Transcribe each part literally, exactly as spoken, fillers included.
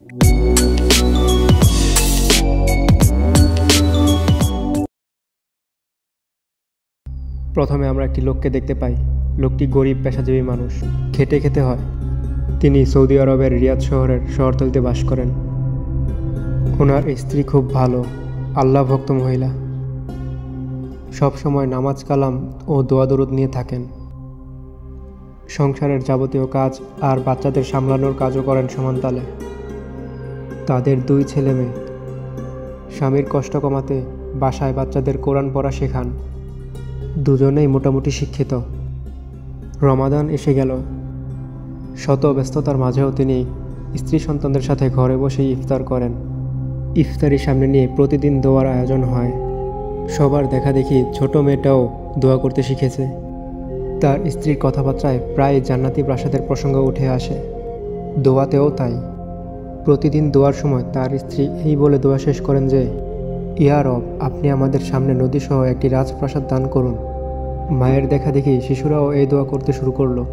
প্রথমে আমরা একটি লোককে দেখতে পাই। লোকটি গরিব পেশাজীবী মানুষ, খেটে খেতে হয়। তিনি সৌদি আরবের রিয়াদ শহরের শহরতলিতে বাস করেন। ওনার স্ত্রী খুব ভালো, আল্লাহ ভক্ত মহিলা। সব সময় নামাজ কালাম ও দোয়া দরুদ নিয়ে থাকেন। সংসারের যাবতীয় কাজ আর বাচ্চাদের সামলানোর কাজও করেন সমানতালে। তাদের দুই ছেলে মেয়ে। স্বামীর কষ্ট কমাতে বাসায় বাচ্চাদের কোরআন পড়া শেখান। দুজনেই মোটামুটি শিক্ষিত। রমাদান এসে গেল। শত ব্যস্ততার মাঝেও তিনি স্ত্রী সন্তানদের সাথে ঘরে বসেই ইফতার করেন। ইফতারি সামনে নিয়ে প্রতিদিন দোয়ার আয়োজন হয়। সবার দেখা দেখি ছোট মেয়েটাও দোয়া করতে শিখেছে। তার স্ত্রীর কথাবার্তায় প্রায় জান্নাতি প্রাসাদের প্রসঙ্গ উঠে আসে। দোয়াতেও তাই। প্রতিদিন দোয়ার সময় তার স্ত্রী এই বলে দোয়া শেষ করেন যে, ইয়া রব, আপনি আমাদের সামনে নদীসহ একটি রাজপ্রাসাদ দান করুন। মায়ের দেখা দেখি শিশুরাও এই দোয়া করতে শুরু করলো।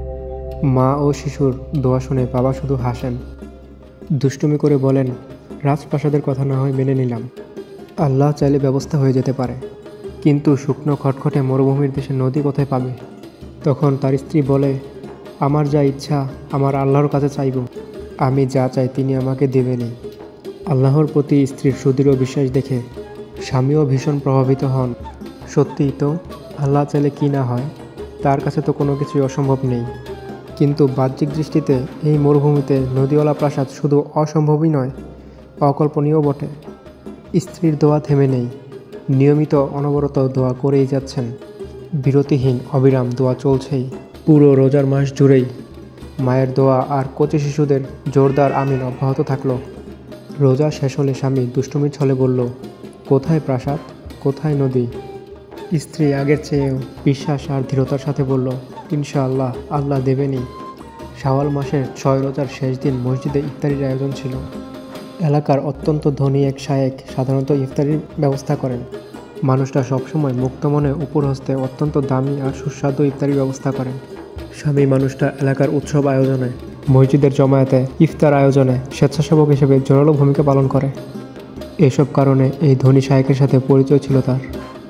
মা ও শিশুর দোয়া শুনে বাবা শুধু হাসেন। দুষ্টুমি করে বলেন, রাজপ্রাসাদের কথা না হয় মেনে নিলাম, আল্লাহ চাইলে ব্যবস্থা হয়ে যেতে পারে, কিন্তু শুকনো খটখটে মরুভূমির দেশে নদী কোথায় পাবে? তখন তার স্ত্রী বলে, আমার যা ইচ্ছা আমার আল্লাহর কাছে চাইব, আমি যা চাই তিনি আমাকে দেবেনই। আল্লাহর প্রতি স্ত্রীর সুদৃঢ় বিশ্বাস দেখে স্বামীও ভীষণ প্রভাবিত হন। সত্যিই তো, আল্লাহ চাইলে কি না হয়, তার কাছে তো কোনো কিছুই অসম্ভব নেই। কিন্তু বাহ্যিক দৃষ্টিতে এই মরুভূমিতে নদীওয়ালা প্রাসাদ শুধু অসম্ভবই নয়, অকল্পনীয় বটে। স্ত্রীর দোয়া থেমে নেই। নিয়মিত অনবরত দোয়া করেই যাচ্ছেন। বিরতিহীন অবিরাম দোয়া চলছেই। পুরো রোজার মাস জুড়েই মায়ের দোয়া আর কচি শিশুদের জোরদার আমিন অব্যাহত থাকলো। রোজা শেষ হলে স্বামী দুষ্টুমির ছলে বলল, কোথায় প্রাসাদ, কোথায় নদী? স্ত্রী আগের চেয়েও বিশ্বাস আর দৃঢ়তার সাথে বলল, ইনশাআল্লাহ, আল্লাহ দেবেনই। শাওয়াল মাসের ছয় রোজার শেষ দিন মসজিদে ইফতারির আয়োজন ছিল। এলাকার অত্যন্ত ধনী এক শায়েখ সাধারণত ইফতারির ব্যবস্থা করেন। মানুষটা সবসময় মুক্ত মনে উপর হস্তে অত্যন্ত দামি আর সুস্বাদু ইফতারির ব্যবস্থা করেন। স্বামী মানুষটা এলাকার উৎসব আয়োজনে, মসজিদের জমায়েতে, ইফতার আয়োজনে স্বেচ্ছাসেবক হিসেবে জোরালো ভূমিকা পালন করে। এসব কারণে এই ধনী শায়েখের সাথে পরিচয় ছিল তার।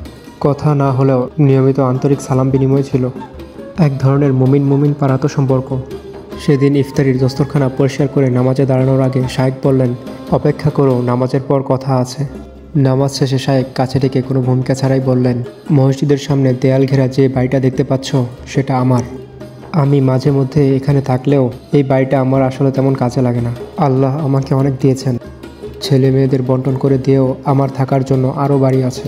কথা না হলেও নিয়মিত আন্তরিক সালাম বিনিময় ছিল। এক ধরনের মুমিন মুমিন পাড়াতো সম্পর্ক। সেদিন ইফতারির দস্তরখানা পরিষ্কার করে নামাজে দাঁড়ানোর আগে শায়েখ বললেন, অপেক্ষা করো, নামাজের পর কথা আছে। নামাজ শেষে শায়েখ কাছে ডেকে কোনো ভূমিকা ছাড়াই বললেন, মসজিদের সামনে দেয়াল ঘেরা যে বাড়িটা দেখতে পাচ্ছ সেটা আমার। আমি মাঝে মধ্যে এখানে থাকলেও এই বাড়িটা আমার আসলে তেমন কাজে লাগে না। আল্লাহ আমাকে অনেক দিয়েছেন। ছেলে মেয়েদের বন্টন করে দিয়েও আমার থাকার জন্য আরও বাড়ি আছে।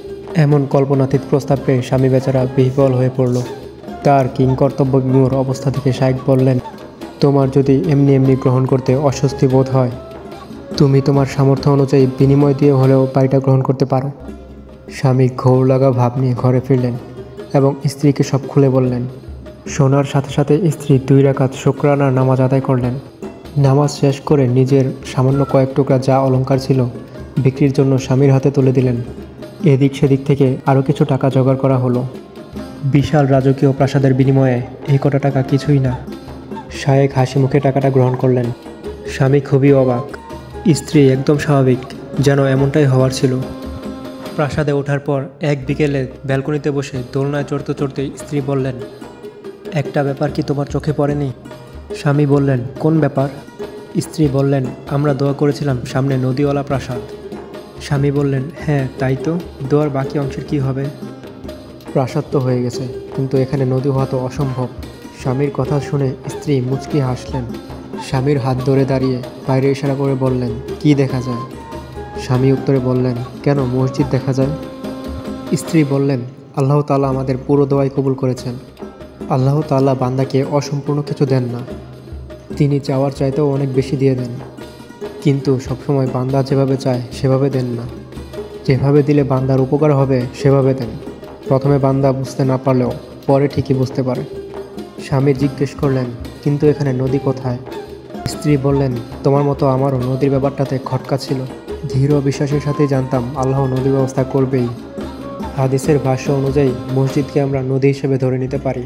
এমন কল্পনাতীত প্রস্তাব পেয়ে স্বামী বেচারা বিহ্বল হয়ে পড়ল। তার কিংকর্তব্য বিমূঢ় অবস্থা থেকে শায়েখ বললেন, তোমার যদি এমনি এমনি গ্রহণ করতে অস্বস্তি বোধ হয়, তুমি তোমার সামর্থ্য অনুযায়ী বিনিময় দিয়ে হলেও বাড়িটা গ্রহণ করতে পারো। স্বামী ঘোর লাগা ভাব নিয়ে ঘরে ফিরলেন এবং স্ত্রীকে সব খুলে বললেন। শোনার সাথে সাথে স্ত্রী দুই রাকাত শুকরানার নামাজ আদায় করলেন। নামাজ শেষ করে নিজের সামান্য কয়েক টুকরা যা অলংকার ছিল বিক্রির জন্য স্বামীর হাতে তুলে দিলেন। এদিক সেদিক থেকে আরও কিছু টাকা জোগাড় করা হলো। বিশাল রাজকীয় প্রাসাদের বিনিময়ে এই কটা টাকা কিছুই না। শায়েখ হাসি মুখে টাকাটা গ্রহণ করলেন। স্বামী খুবই অবাক। স্ত্রী একদম স্বাভাবিক, যেন এমনটাই হওয়ার ছিল। প্রাসাদে ওঠার পর এক বিকেলে ব্যালকনিতে বসে দোলনায় চড়তে চড়তে স্ত্রী বললেন, একটা ব্যাপার কি তোমার চোখে পড়েনি? স্বামী বললেন, কোন ব্যাপার? স্ত্রী বললেন, আমরা দোয়া করেছিলাম সামনে নদীওয়ালা প্রাসাদ। স্বামী বললেন, হ্যাঁ তাই তো, দোয়ার বাকি অংশের কি হবে? প্রাসাদ তো হয়ে গেছে, কিন্তু এখানে নদী হওয়া তো অসম্ভব। স্বামীর কথা শুনে স্ত্রী মুচকি হাসলেন। স্বামীর হাত ধরে দাঁড়িয়ে বাইরে ইশারা করে বললেন, কি দেখা যায়? স্বামী উত্তরে বললেন, কেন, মসজিদ দেখা যায়। স্ত্রী বললেন, আল্লাহ তাআলা আমাদের পুরো দোয়াই কবুল করেছেন। আল্লাহ তাআলা বান্দাকে অসম্পূর্ণ কিছু দেন না, তিনি চাওয়ার চাইতেও অনেক বেশি দিয়ে দেন। কিন্তু সবসময় বান্দা যেভাবে চায় সেভাবে দেন না। যেভাবে দিলে বান্দার উপকার হবে সেভাবে দেন। প্রথমে বান্দা বুঝতে না পারলেও পরে ঠিকই বুঝতে পারে। স্বামী জিজ্ঞেস করলেন, কিন্তু এখানে নদী কোথায়? স্ত্রী বললেন, তোমার মতো আমারও নদীর ব্যাপারটাতে খটকা ছিল। দৃঢ় বিশ্বাসের সাথেই জানতাম আল্লাহ নদীর ব্যবস্থা করবেই। হাদিসের ভাষ্য অনুযায়ী মসজিদকে আমরা নদী হিসেবে ধরে নিতে পারি।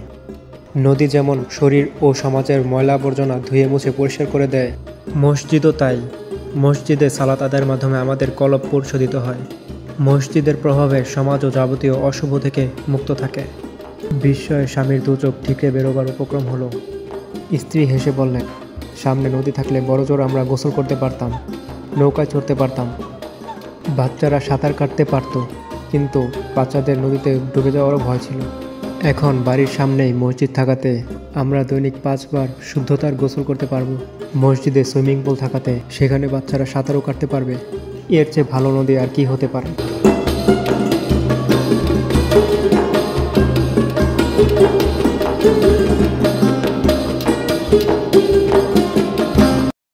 নদী যেমন শরীর ও সমাজের ময়লা আবর্জনা ধুয়ে মুছে পরিষ্কার করে দেয়, মসজিদও তাই। মসজিদে সালাত আদায়ের মাধ্যমে আমাদের কলব পরিশোধিত হয়। মসজিদের প্রভাবে সমাজ ও যাবতীয় অশুভ থেকে মুক্ত থাকে। বিস্ময়ে স্বামীর দু চোখ ঠিকরে বেরোবার উপক্রম হলো। স্ত্রী হেসে বললেন, সামনে নদী থাকলে বড়জোর আমরা গোসল করতে পারতাম, নৌকায় চড়তে পারতাম, বাচ্চারা সাঁতার কাটতে পারত, কিন্তু বাচ্চাদের নদীতে ডুবে যাওয়ারও ভয় ছিল। এখন বাড়ির সামনেই মসজিদ থাকাতে আমরা দৈনিক পাঁচবার শুদ্ধতার গোসল করতে পারবো। মসজিদে সুইমিং পুল থাকাতে সেখানে বাচ্চারা সাঁতারও কাটতে পারবে। এর চেয়ে ভালো নদী আর কি হতে পারে।